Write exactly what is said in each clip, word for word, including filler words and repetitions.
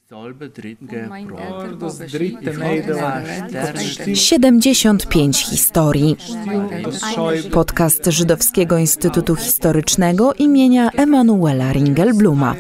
siedemdziesiąt pięć historii. Podcast Żydowskiego Instytutu Historycznego imienia Emanuela Ringelbluma.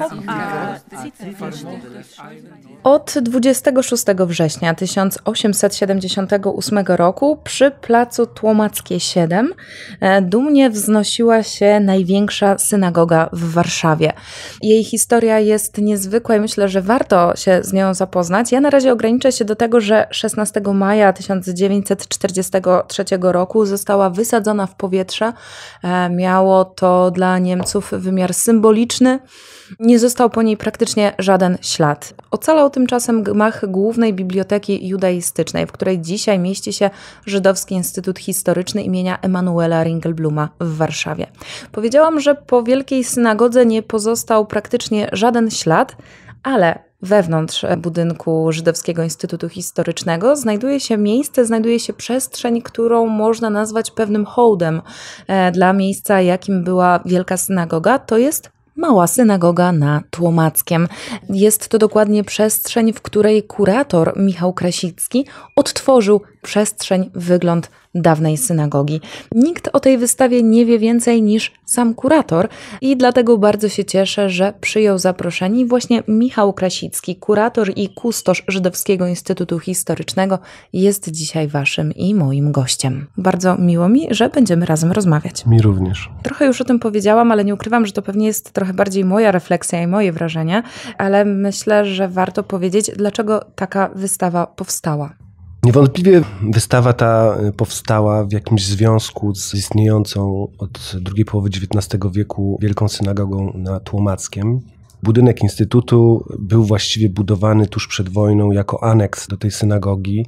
Od dwudziestego szóstego września tysiąc osiemset siedemdziesiątego ósmego roku przy placu Tłomackie siedem dumnie wznosiła się największa synagoga w Warszawie. Jej historia jest niezwykła i myślę, że warto się z nią zapoznać. Ja na razie ograniczę się do tego, że szesnastego maja tysiąc dziewięćset czterdziestego trzeciego roku została wysadzona w powietrze. Miało to dla Niemców wymiar symboliczny. Nie został po niej praktycznie żaden ślad. Ocalał tymczasem gmach Głównej Biblioteki Judaistycznej, w której dzisiaj mieści się Żydowski Instytut Historyczny imienia Emanuela Ringelbluma w Warszawie. Powiedziałam, że po Wielkiej Synagodze nie pozostał praktycznie żaden ślad, ale wewnątrz budynku Żydowskiego Instytutu Historycznego znajduje się miejsce, znajduje się przestrzeń, którą można nazwać pewnym hołdem dla miejsca, jakim była Wielka Synagoga. To jest Mała Synagoga na Tłomackiem. Jest to dokładnie przestrzeń, w której kurator Michał Krasicki odtworzył przestrzeń, wygląd dawnej synagogi. Nikt o tej wystawie nie wie więcej niż sam kurator i dlatego bardzo się cieszę, że przyjął zaproszenie i właśnie Michał Krasicki, kurator i kustosz Żydowskiego Instytutu Historycznego, jest dzisiaj waszym i moim gościem. Bardzo miło mi, że będziemy razem rozmawiać. Mi również. Trochę już o tym powiedziałam, ale nie ukrywam, że to pewnie jest trochę bardziej moja refleksja i moje wrażenie, ale myślę, że warto powiedzieć, dlaczego taka wystawa powstała. Niewątpliwie wystawa ta powstała w jakimś związku z istniejącą od drugiej połowy dziewiętnastego wieku Wielką Synagogą na Tłomackiem. Budynek Instytutu był właściwie budowany tuż przed wojną jako aneks do tej synagogi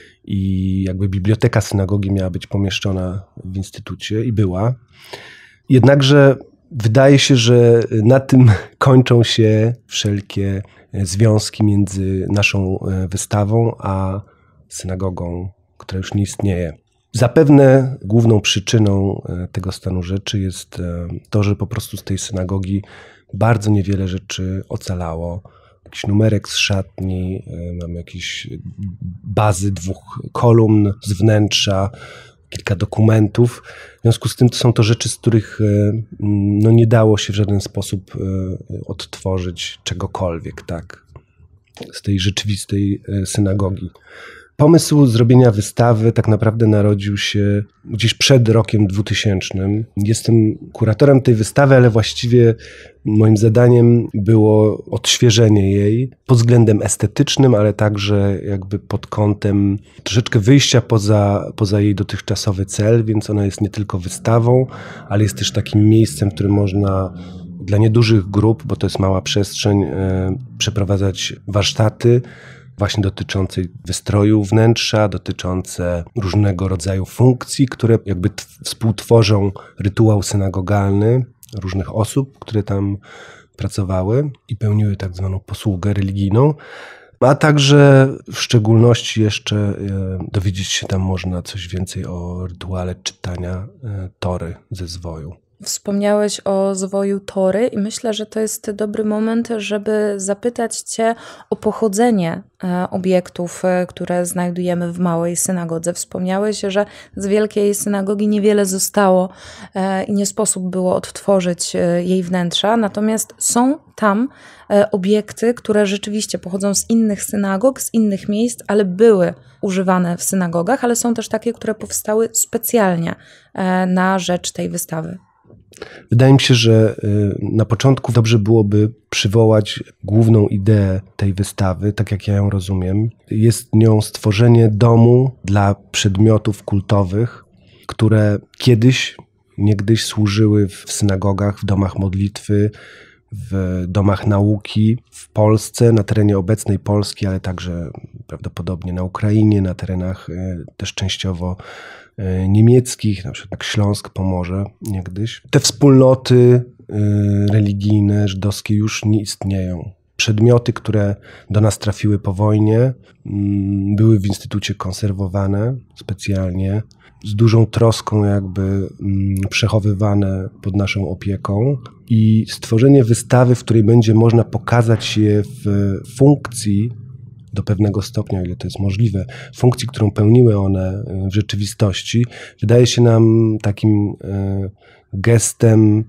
i jakby biblioteka synagogi miała być pomieszczona w Instytucie i była. Jednakże wydaje się, że na tym kończą się wszelkie związki między naszą wystawą a synagogą, która już nie istnieje. Zapewne główną przyczyną tego stanu rzeczy jest to, że po prostu z tej synagogi bardzo niewiele rzeczy ocalało. Jakiś numerek z szatni, mamy jakieś bazy dwóch kolumn z wnętrza, kilka dokumentów. W związku z tym to są to rzeczy, z których no, nie dało się w żaden sposób odtworzyć czegokolwiek, tak, z tej rzeczywistej synagogi. Pomysł zrobienia wystawy tak naprawdę narodził się gdzieś przed rokiem dwutysięcznym. Jestem kuratorem tej wystawy, ale właściwie moim zadaniem było odświeżenie jej pod względem estetycznym, ale także jakby pod kątem troszeczkę wyjścia poza, poza jej dotychczasowy cel, więc ona jest nie tylko wystawą, ale jest też takim miejscem, w którym można dla niedużych grup, bo to jest mała przestrzeń, przeprowadzać warsztaty, właśnie dotyczącej wystroju wnętrza, dotyczące różnego rodzaju funkcji, które jakby t- współtworzą rytuał synagogalny różnych osób, które tam pracowały i pełniły tak zwaną posługę religijną. A także w szczególności jeszcze e, dowiedzieć się tam można coś więcej o rytuale czytania e, Tory ze zwoju. Wspomniałeś o zwoju Tory i myślę, że to jest dobry moment, żeby zapytać Cię o pochodzenie obiektów, które znajdujemy w Małej Synagodze. Wspomniałeś, że z Wielkiej Synagogi niewiele zostało i nie sposób było odtworzyć jej wnętrza, natomiast są tam obiekty, które rzeczywiście pochodzą z innych synagog, z innych miejsc, ale były używane w synagogach, ale są też takie, które powstały specjalnie na rzecz tej wystawy. Wydaje mi się, że na początku dobrze byłoby przywołać główną ideę tej wystawy, tak jak ja ją rozumiem. Jest nią stworzenie domu dla przedmiotów kultowych, które kiedyś, niegdyś służyły w synagogach, w domach modlitwy, w domach nauki w Polsce, na terenie obecnej Polski, ale także prawdopodobnie na Ukrainie, na terenach też częściowo niemieckich, na przykład jak Śląsk, Pomorze niegdyś. Te wspólnoty religijne, żydowskie już nie istnieją. przedmioty, które do nas trafiły po wojnie, były w Instytucie konserwowane specjalnie, z dużą troską jakby przechowywane pod naszą opieką i stworzenie wystawy, w której będzie można pokazać je w funkcji, do pewnego stopnia, o ile to jest możliwe, funkcji, którą pełniły one w rzeczywistości, wydaje się nam takim gestem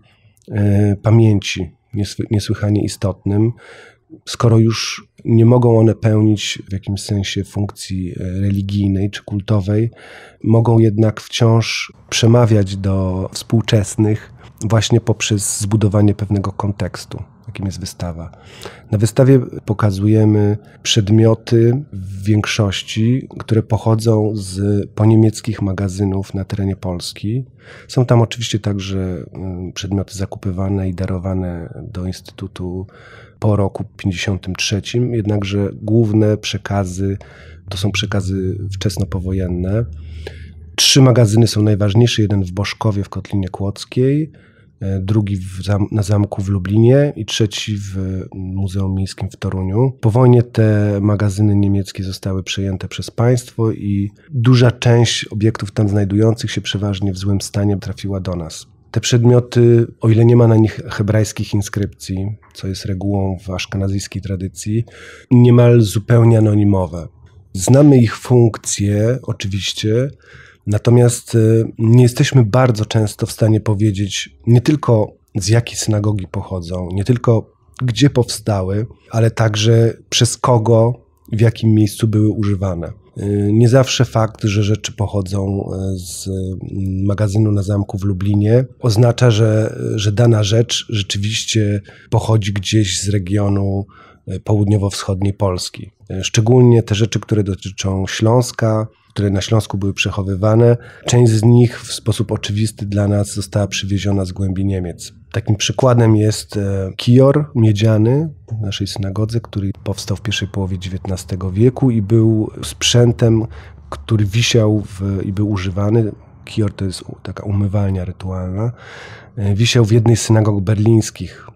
pamięci niesłychanie istotnym. Skoro już nie mogą one pełnić w jakimś sensie funkcji religijnej czy kultowej, mogą jednak wciąż przemawiać do współczesnych właśnie poprzez zbudowanie pewnego kontekstu, jakim jest wystawa. Na wystawie pokazujemy przedmioty w większości, które pochodzą z poniemieckich magazynów na terenie Polski. Są tam oczywiście także przedmioty zakupywane i darowane do Instytutu po roku pięćdziesiątym trzecim, jednakże główne przekazy to są przekazy wczesnopowojenne. Trzy magazyny są najważniejsze, jeden w Boszkowie w Kotlinie Kłodzkiej, drugi w zam- na zamku w Lublinie i trzeci w Muzeum Miejskim w Toruniu. Po wojnie te magazyny niemieckie zostały przejęte przez państwo i duża część obiektów tam znajdujących się przeważnie w złym stanie trafiła do nas. Te przedmioty, o ile nie ma na nich hebrajskich inskrypcji, co jest regułą w aszkenazyjskiej tradycji, niemal zupełnie anonimowe. Znamy ich funkcje oczywiście, natomiast nie jesteśmy bardzo często w stanie powiedzieć nie tylko z jakiej synagogi pochodzą, nie tylko gdzie powstały, ale także przez kogo, w jakim miejscu były używane. Nie zawsze fakt, że rzeczy pochodzą z magazynu na zamku w Lublinie, oznacza, że, że dana rzecz rzeczywiście pochodzi gdzieś z regionu południowo-wschodniej Polski. Szczególnie te rzeczy, które dotyczą Śląska, które na Śląsku były przechowywane, część z nich w sposób oczywisty dla nas została przywieziona z głębi Niemiec. Takim przykładem jest kior miedziany w naszej synagodze, który powstał w pierwszej połowie dziewiętnastego wieku i był sprzętem, który wisiał w, i był używany. Kior to jest taka umywalnia rytualna. Wisiał w jednej z synagog berlińskich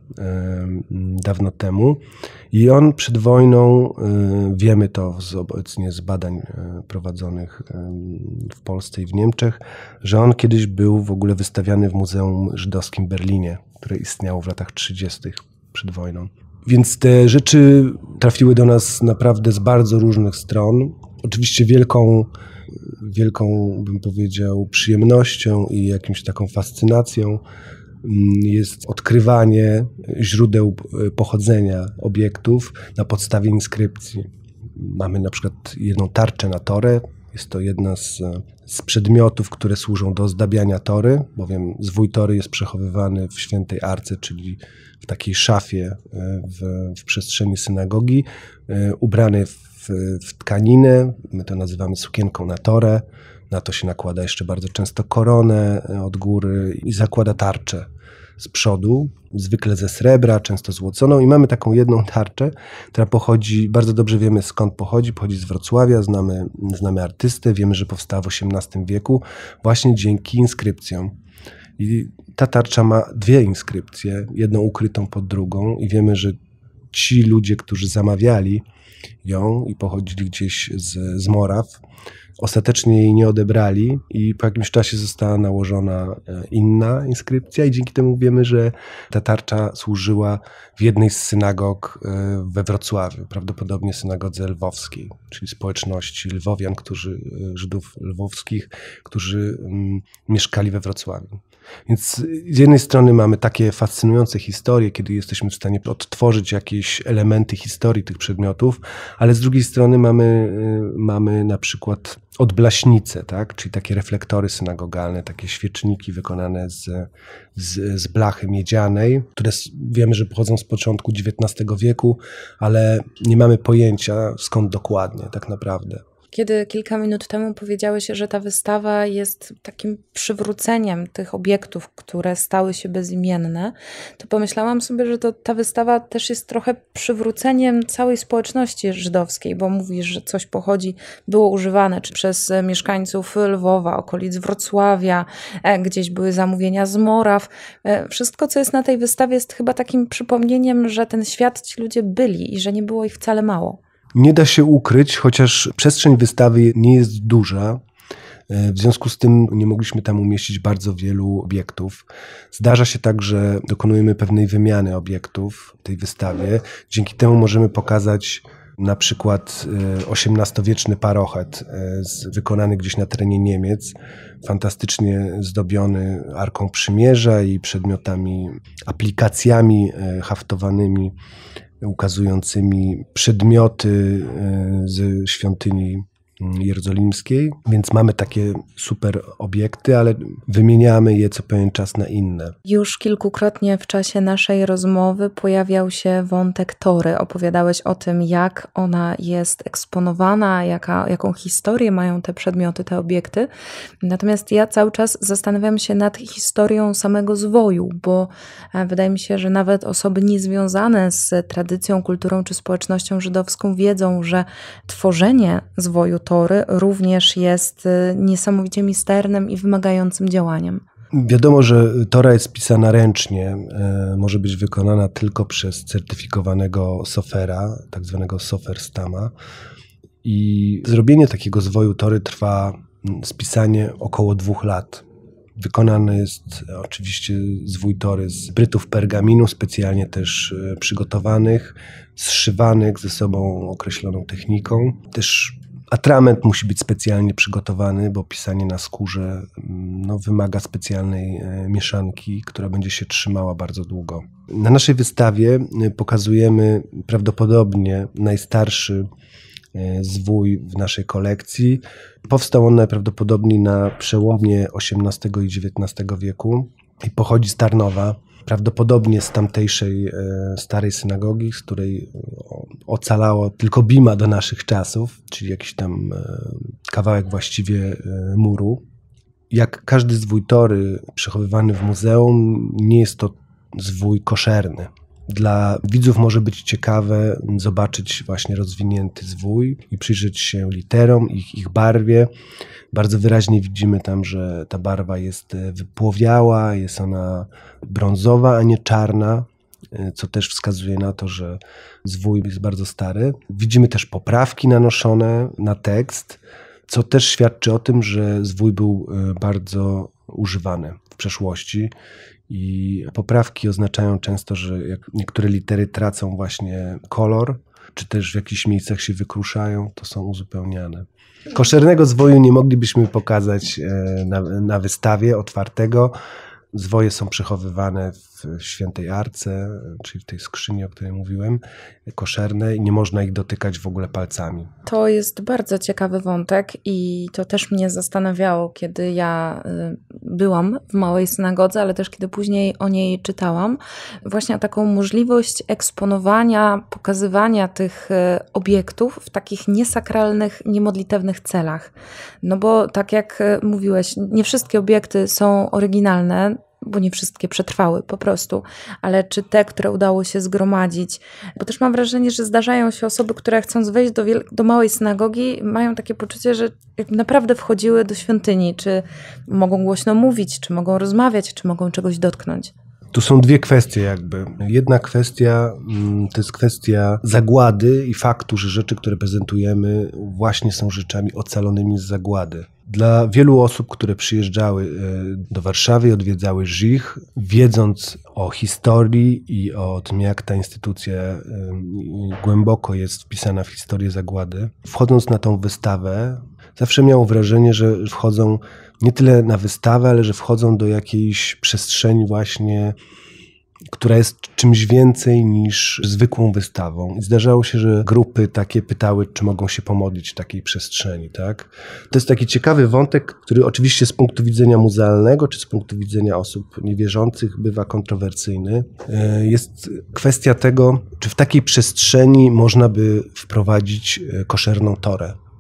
dawno temu i on przed wojną, wiemy to z, obecnie z badań prowadzonych w Polsce i w Niemczech, że on kiedyś był w ogóle wystawiany w Muzeum Żydowskim w Berlinie, które istniało w latach trzydziestych przed wojną. Więc te rzeczy trafiły do nas naprawdę z bardzo różnych stron. Oczywiście wielką, wielką, bym powiedział, przyjemnością i jakąś taką fascynacją jest odkrywanie źródeł pochodzenia obiektów na podstawie inskrypcji. Mamy na przykład jedną tarczę na Torę. Jest to jedna z, z przedmiotów, które służą do ozdabiania Tory, bowiem zwój Tory jest przechowywany w świętej arce, czyli w takiej szafie w, w przestrzeni synagogi, ubrany w, w tkaninę, my to nazywamy sukienką na Torę. Na to się nakłada jeszcze bardzo często koronę od góry i zakłada tarczę z przodu, zwykle ze srebra, często złoconą i mamy taką jedną tarczę, która pochodzi, bardzo dobrze wiemy skąd pochodzi, pochodzi z Wrocławia, znamy, znamy artystę, wiemy, że powstała w osiemnastym wieku właśnie dzięki inskrypcjom. I ta tarcza ma dwie inskrypcje, jedną ukrytą pod drugą i wiemy, że ci ludzie, którzy zamawiali ją i pochodzili gdzieś z, z Moraw, ostatecznie jej nie odebrali i po jakimś czasie została nałożona inna inskrypcja i dzięki temu wiemy, że ta tarcza służyła w jednej z synagog we Wrocławiu, prawdopodobnie synagodze lwowskiej, czyli społeczności lwowian, którzy, Żydów lwowskich, którzy um, mieszkali we Wrocławiu. Więc z jednej strony mamy takie fascynujące historie, kiedy jesteśmy w stanie odtworzyć jakieś elementy historii tych przedmiotów, ale z drugiej strony mamy, mamy na przykład odblaśnice, tak? Czyli takie reflektory synagogalne, takie świeczniki wykonane z, z, z blachy miedzianej, które wiemy, że pochodzą z początku dziewiętnastego wieku, ale nie mamy pojęcia skąd dokładnie tak naprawdę. kiedy kilka minut temu powiedziałeś, że ta wystawa jest takim przywróceniem tych obiektów, które stały się bezimienne, to pomyślałam sobie, że to, ta wystawa też jest trochę przywróceniem całej społeczności żydowskiej, bo mówisz, że coś pochodzi, było używane czy przez mieszkańców Lwowa, okolic Wrocławia, gdzieś były zamówienia z Moraw. Wszystko, co jest na tej wystawie, jest chyba takim przypomnieniem, że ten świat ci ludzie byli i że nie było ich wcale mało. Nie da się ukryć, chociaż przestrzeń wystawy nie jest duża. W związku z tym nie mogliśmy tam umieścić bardzo wielu obiektów. Zdarza się tak, że dokonujemy pewnej wymiany obiektów w tej wystawie. Dzięki temu możemy pokazać na przykład osiemnastowieczny parochet wykonany gdzieś na terenie Niemiec, fantastycznie zdobiony Arką Przymierza i przedmiotami, aplikacjami haftowanymi, ukazującymi przedmioty ze świątyni jerozolimskiej, więc mamy takie super obiekty, ale wymieniamy je co pewien czas na inne. Już kilkukrotnie w czasie naszej rozmowy pojawiał się wątek Tory. Opowiadałeś o tym, jak ona jest eksponowana, jaka, jaką historię mają te przedmioty, te obiekty. Natomiast ja cały czas zastanawiam się nad historią samego zwoju, bo wydaje mi się, że nawet osoby niezwiązane z tradycją, kulturą czy społecznością żydowską wiedzą, że tworzenie zwoju Tory również jest niesamowicie misternym i wymagającym działaniem. Wiadomo, że Tora jest pisana ręcznie, może być wykonana tylko przez certyfikowanego sofera, tak zwanego soferstama. I zrobienie takiego zwoju Tory trwa spisanie około dwóch lat. Wykonany jest oczywiście zwój Tory z brytów pergaminu, specjalnie też przygotowanych, zszywanych ze sobą określoną techniką. Też atrament musi być specjalnie przygotowany, bo pisanie na skórze no, wymaga specjalnej mieszanki, która będzie się trzymała bardzo długo. Na naszej wystawie pokazujemy prawdopodobnie najstarszy zwój w naszej kolekcji. Powstał on najprawdopodobniej na przełomie osiemnastego i dziewiętnastego wieku i pochodzi z Tarnowa. Prawdopodobnie z tamtejszej starej synagogi, z której ocalało tylko bima do naszych czasów, czyli jakiś tam kawałek właściwie muru. Jak każdy zwój Tory przechowywany w muzeum, nie jest to zwój koszerny. Dla widzów może być ciekawe zobaczyć właśnie rozwinięty zwój i przyjrzeć się literom, ich, ich barwie. Bardzo wyraźnie widzimy tam, że ta barwa jest wypłowiała, jest ona brązowa, a nie czarna, co też wskazuje na to, że zwój jest bardzo stary. Widzimy też poprawki nanoszone na tekst, co też świadczy o tym, że zwój był bardzo używany w przeszłości. I poprawki oznaczają często, że jak niektóre litery tracą właśnie kolor, czy też w jakichś miejscach się wykruszają, to są uzupełniane. Koszernego zwoju nie moglibyśmy pokazać na, na wystawie otwartego. Zwoje są przechowywane w świętej arce, czyli w tej skrzyni, o której mówiłem, koszerne i nie można ich dotykać w ogóle palcami. To jest bardzo ciekawy wątek i to też mnie zastanawiało, kiedy ja byłam w małej synagodze, ale też kiedy później o niej czytałam. Właśnie taką możliwość eksponowania, pokazywania tych obiektów w takich niesakralnych, niemodlitewnych celach. No bo tak jak mówiłeś, nie wszystkie obiekty są oryginalne, bo nie wszystkie przetrwały po prostu, ale czy te, które udało się zgromadzić, bo też mam wrażenie, że zdarzają się osoby, które chcąc wejść do, wiel- do małej synagogi, mają takie poczucie, że naprawdę wchodziły do świątyni, czy mogą głośno mówić, czy mogą rozmawiać, czy mogą czegoś dotknąć. Tu są dwie kwestie jakby. Jedna kwestia to jest kwestia zagłady i faktu, że rzeczy, które prezentujemy, właśnie są rzeczami ocalonymi z zagłady. Dla wielu osób, które przyjeżdżały do Warszawy i odwiedzały Żich, wiedząc o historii i o tym, jak ta instytucja głęboko jest wpisana w historię zagłady, wchodząc na tą wystawę, zawsze miało wrażenie, że wchodzą nie tyle na wystawę, ale że wchodzą do jakiejś przestrzeni właśnie, która jest czymś więcej niż zwykłą wystawą. I zdarzało się, że grupy takie pytały, czy mogą się pomodlić w takiej przestrzeni, tak? To jest taki ciekawy wątek, który oczywiście z punktu widzenia muzealnego, czy z punktu widzenia osób niewierzących bywa kontrowersyjny. Jest kwestia tego, czy w takiej przestrzeni można by wprowadzić koszerną torę.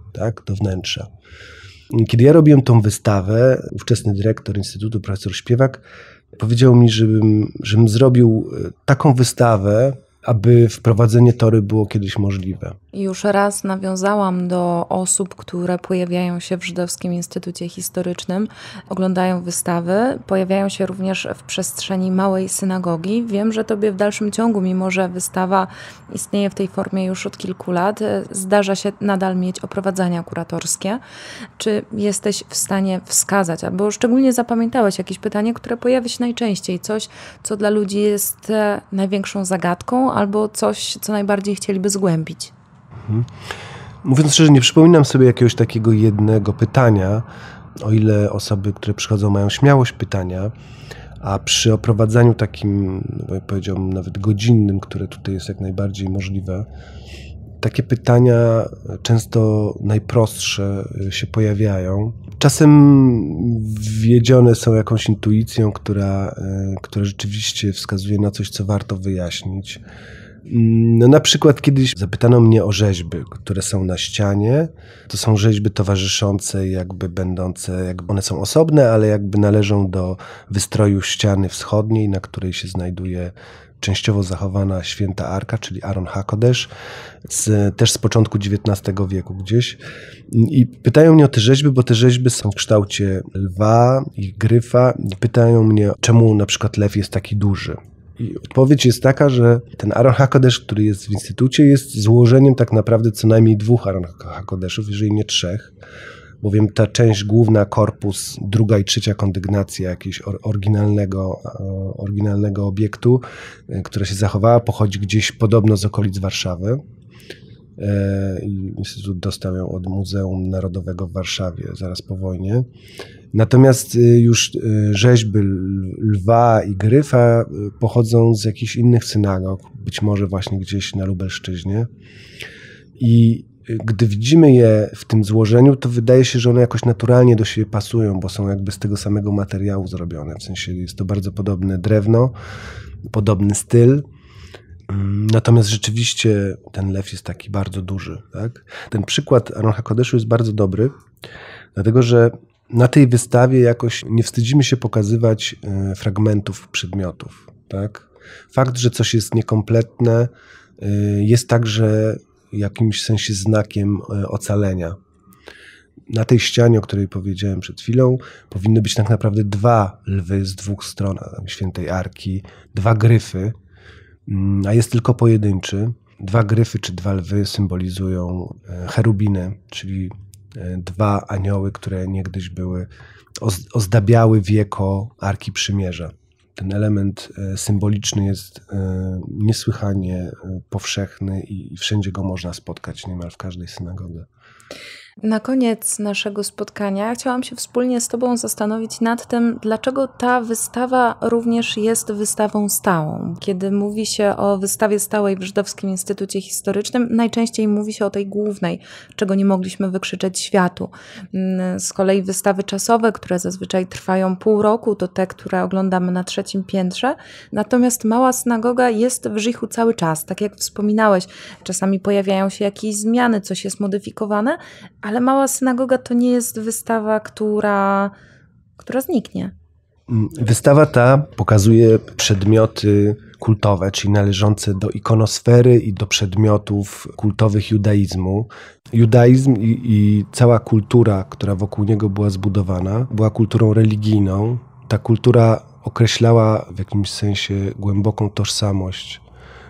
tak, do wnętrza. Kiedy ja robiłem tą wystawę, ówczesny dyrektor Instytutu, profesor Śpiewak, powiedział mi, żebym, żebym zrobił taką wystawę, aby wprowadzenie tory było kiedyś możliwe. Już raz nawiązałam do osób, które pojawiają się w Żydowskim Instytucie Historycznym, oglądają wystawy, pojawiają się również w przestrzeni małej synagogi. Wiem, że tobie w dalszym ciągu, mimo że wystawa istnieje w tej formie już od kilku lat, zdarza się nadal mieć oprowadzania kuratorskie. Czy jesteś w stanie wskazać, albo szczególnie zapamiętałeś jakieś pytanie, które pojawia się najczęściej, coś, co dla ludzi jest największą zagadką, albo coś, co najbardziej chcieliby zgłębić? Mhm. Mówiąc szczerze, nie przypominam sobie jakiegoś takiego jednego pytania, o ile osoby, które przychodzą, mają śmiałość pytania, a przy oprowadzaniu takim, no powiedziałbym nawet godzinnym, które tutaj jest jak najbardziej możliwe, takie pytania często najprostsze się pojawiają. Czasem wiedzione są jakąś intuicją, która, która rzeczywiście wskazuje na coś, co warto wyjaśnić. No, na przykład kiedyś zapytano mnie o rzeźby, które są na ścianie. To są rzeźby towarzyszące, jakby będące, jakby one są osobne, ale jakby należą do wystroju ściany wschodniej, na której się znajduje częściowo zachowana święta Arka, czyli Aron HaKodesh, z, też z początku dziewiętnastego wieku gdzieś. I pytają mnie o te rzeźby, bo te rzeźby są w kształcie lwa i gryfa. I pytają mnie, czemu na przykład lew jest taki duży. I odpowiedź jest taka, że ten Aron HaKodesh, który jest w Instytucie, jest złożeniem tak naprawdę co najmniej dwóch Aron HaKodeszów, jeżeli nie trzech, bowiem ta część główna, korpus, druga i trzecia kondygnacja jakiegoś oryginalnego, oryginalnego obiektu, która się zachowała, pochodzi gdzieś podobno z okolic Warszawy. Instytut dostał ją od Muzeum Narodowego w Warszawie zaraz po wojnie. Natomiast już rzeźby lwa i gryfa pochodzą z jakichś innych synagog, być może właśnie gdzieś na Lubelszczyźnie. I gdy widzimy je w tym złożeniu, to wydaje się, że one jakoś naturalnie do siebie pasują, bo są jakby z tego samego materiału zrobione. W sensie jest to bardzo podobne drewno, podobny styl. Natomiast rzeczywiście ten lew jest taki bardzo duży. Tak? Ten przykład Aron HaKodeszu jest bardzo dobry, dlatego że na tej wystawie jakoś nie wstydzimy się pokazywać fragmentów przedmiotów. Tak? Fakt, że coś jest niekompletne, jest także w jakimś sensie znakiem ocalenia. Na tej ścianie, o której powiedziałem przed chwilą, powinny być tak naprawdę dwa lwy z dwóch stron świętej Arki, dwa gryfy, a jest tylko pojedynczy. Dwa gryfy czy dwa lwy symbolizują cherubiny, czyli dwa anioły, które niegdyś były, ozdabiały wieko Arki Przymierza. Ten element symboliczny jest niesłychanie powszechny i wszędzie go można spotkać, niemal w każdej synagodze. Na koniec naszego spotkania chciałam się wspólnie z tobą zastanowić nad tym, dlaczego ta wystawa również jest wystawą stałą. Kiedy mówi się o wystawie stałej w Żydowskim Instytucie Historycznym, najczęściej mówi się o tej głównej, czego nie mogliśmy wykrzyczeć światu. Z kolei wystawy czasowe, które zazwyczaj trwają pół roku, to te, które oglądamy na trzecim piętrze. Natomiast Mała Synagoga jest w Żychu cały czas. Tak jak wspominałeś, czasami pojawiają się jakieś zmiany, coś jest modyfikowane, ale Mała Synagoga to nie jest wystawa, która, która zniknie. Wystawa ta pokazuje przedmioty kultowe, czyli należące do ikonosfery i do przedmiotów kultowych judaizmu. Judaizm i, i cała kultura, która wokół niego była zbudowana, była kulturą religijną. Ta kultura określała w jakimś sensie głęboką tożsamość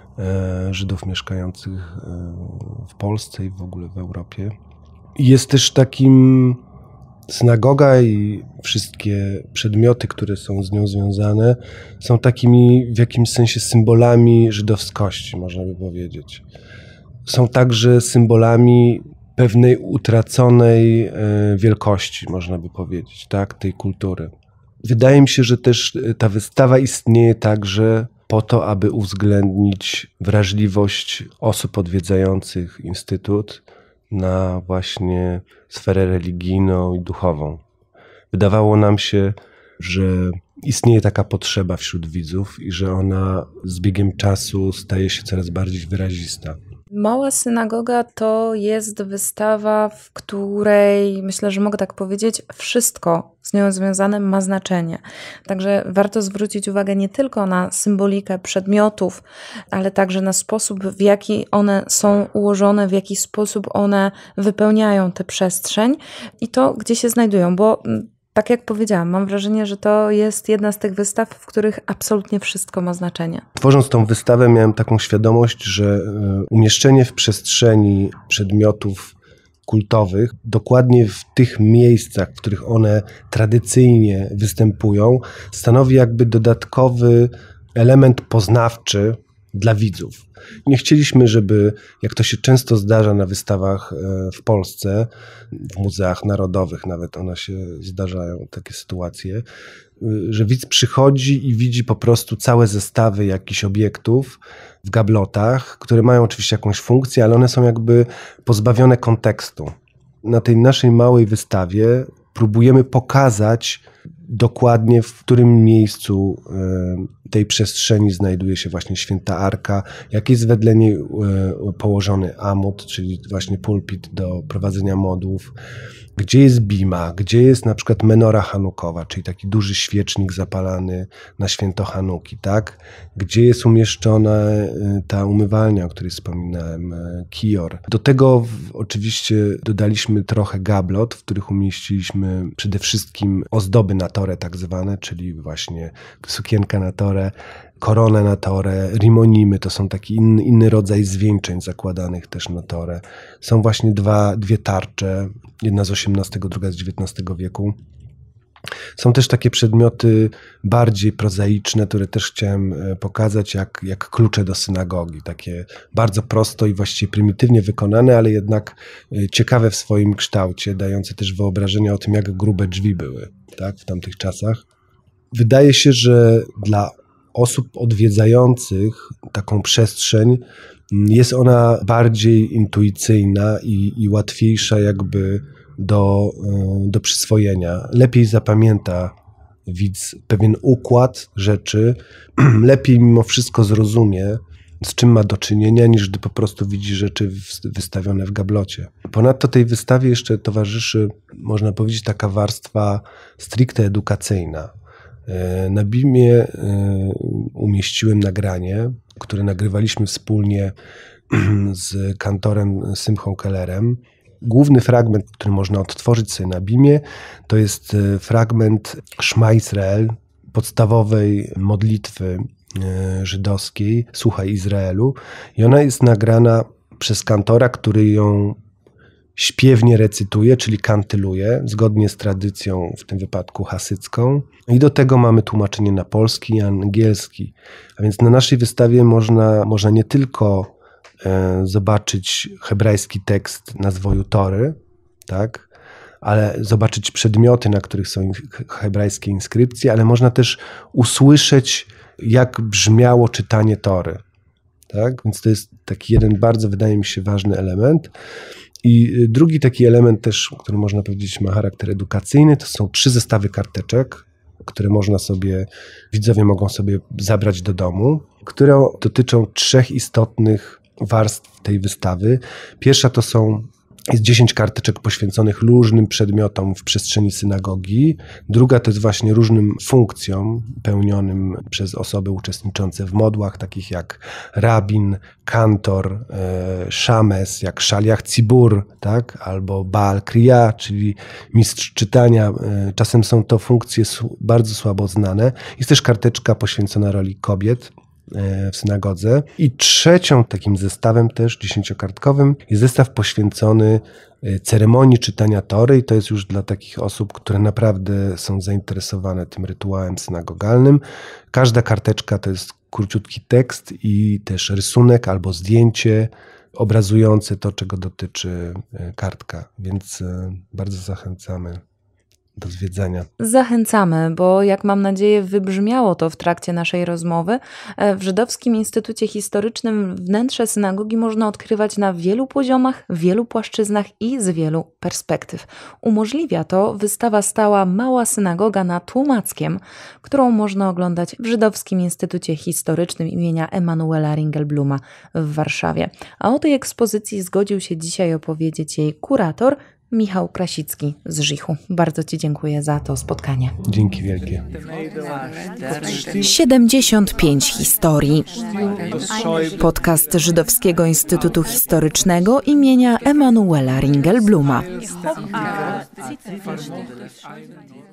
e, Żydów mieszkających e, w Polsce i w ogóle w Europie. Jest też takim, synagoga i wszystkie przedmioty, które są z nią związane, są takimi w jakimś sensie symbolami żydowskości, można by powiedzieć. Są także symbolami pewnej utraconej wielkości, można by powiedzieć, tak, tej kultury. Wydaje mi się, że też ta wystawa istnieje także po to, aby uwzględnić wrażliwość osób odwiedzających Instytut na właśnie sferę religijną i duchową. Wydawało nam się, że istnieje taka potrzeba wśród widzów i że ona z biegiem czasu staje się coraz bardziej wyrazista. Mała synagoga to jest wystawa, w której, myślę, że mogę tak powiedzieć, wszystko z nią związane ma znaczenie. Także warto zwrócić uwagę nie tylko na symbolikę przedmiotów, ale także na sposób, w jaki one są ułożone, w jaki sposób one wypełniają tę przestrzeń i to, gdzie się znajdują, bo tak jak powiedziałam, mam wrażenie, że to jest jedna z tych wystaw, w których absolutnie wszystko ma znaczenie. Tworząc tą wystawę miałem taką świadomość, że umieszczenie w przestrzeni przedmiotów kultowych, dokładnie w tych miejscach, w których one tradycyjnie występują, stanowi jakby dodatkowy element poznawczy dla widzów. Nie chcieliśmy, żeby, jak to się często zdarza na wystawach w Polsce, w muzeach narodowych nawet one się zdarzają, takie sytuacje, że widz przychodzi i widzi po prostu całe zestawy jakichś obiektów w gablotach, które mają oczywiście jakąś funkcję, ale one są jakby pozbawione kontekstu. Na tej naszej małej wystawie próbujemy pokazać dokładnie, w którym miejscu tej przestrzeni znajduje się właśnie Święta Arka, jak jest wedle niej położony amud, czyli właśnie pulpit do prowadzenia modłów, gdzie jest bima, gdzie jest na przykład menora hanukowa, czyli taki duży świecznik zapalany na święto Hanuki, tak? Gdzie jest umieszczona ta umywalnia, o której wspominałem, kior. Do tego oczywiście dodaliśmy trochę gablot, w których umieściliśmy przede wszystkim ozdoby na torę tak zwane, czyli właśnie sukienka na torę, koronę na torę, rimonimy, to są taki inny, inny rodzaj zwieńczeń zakładanych też na torę. Są właśnie dwa, dwie tarcze, jedna z osiemnastego, druga z dziewiętnastego wieku. Są też takie przedmioty bardziej prozaiczne, które też chciałem pokazać, jak, jak klucze do synagogi. Takie bardzo prosto i właściwie prymitywnie wykonane, ale jednak ciekawe w swoim kształcie, dające też wyobrażenie o tym, jak grube drzwi były, tak, w tamtych czasach. Wydaje się, że dla osób odwiedzających taką przestrzeń jest ona bardziej intuicyjna i, i łatwiejsza jakby do, do przyswojenia. Lepiej zapamięta widz pewien układ rzeczy, lepiej mimo wszystko zrozumie, z czym ma do czynienia, niż gdy po prostu widzi rzeczy wystawione w gablocie. Ponadto tej wystawie jeszcze towarzyszy, można powiedzieć, taka warstwa stricte edukacyjna. Na Bimie umieściłem nagranie, które nagrywaliśmy wspólnie z kantorem Symchą Kellerem. Główny fragment, który można odtworzyć sobie na Bimie, to jest fragment Szma Izrael, podstawowej modlitwy żydowskiej, Słuchaj Izraelu. I ona jest nagrana przez kantora, który ją śpiewnie recytuje, czyli kantyluje, zgodnie z tradycją, w tym wypadku hasycką. I do tego mamy tłumaczenie na polski i angielski. A więc na naszej wystawie można, można nie tylko e, zobaczyć hebrajski tekst na zwoju Tory, tak, ale zobaczyć przedmioty, na których są hebrajskie inskrypcje, ale można też usłyszeć, jak brzmiało czytanie Tory. Tak? Więc to jest taki jeden bardzo, wydaje mi się, ważny element. I drugi taki element też, który można powiedzieć ma charakter edukacyjny, to są trzy zestawy karteczek, które można sobie, widzowie mogą sobie zabrać do domu, które dotyczą trzech istotnych warstw tej wystawy. Pierwsza to są Jest dziesięć karteczek poświęconych różnym przedmiotom w przestrzeni synagogi. Druga to jest właśnie różnym funkcjom pełnionym przez osoby uczestniczące w modłach, takich jak rabin, kantor, e, szames, jak szaliach cibur, tak? Albo baal kriya, czyli mistrz czytania. E, czasem są to funkcje bardzo słabo znane. Jest też karteczka poświęcona roli kobiet w synagodze. I trzecią takim zestawem też dziesięciokartkowym jest zestaw poświęcony ceremonii czytania Tory i to jest już dla takich osób, które naprawdę są zainteresowane tym rytuałem synagogalnym. Każda karteczka to jest króciutki tekst i też rysunek albo zdjęcie obrazujące to, czego dotyczy kartka, więc bardzo zachęcamy do zwiedzenia. Zachęcamy, bo jak mam nadzieję wybrzmiało to w trakcie naszej rozmowy, w Żydowskim Instytucie Historycznym wnętrze synagogi można odkrywać na wielu poziomach, wielu płaszczyznach i z wielu perspektyw. Umożliwia to wystawa stała Mała Synagoga na Tłomackiem, którą można oglądać w Żydowskim Instytucie Historycznym imienia Emanuela Ringelbluma w Warszawie. A o tej ekspozycji zgodził się dzisiaj opowiedzieć jej kurator Michał Krasicki z Żichu. Bardzo Ci dziękuję za to spotkanie. Dzięki wielkie. siedemdziesiąt pięć historii. Podcast Żydowskiego Instytutu Historycznego imienia Emanuela Ringelbluma.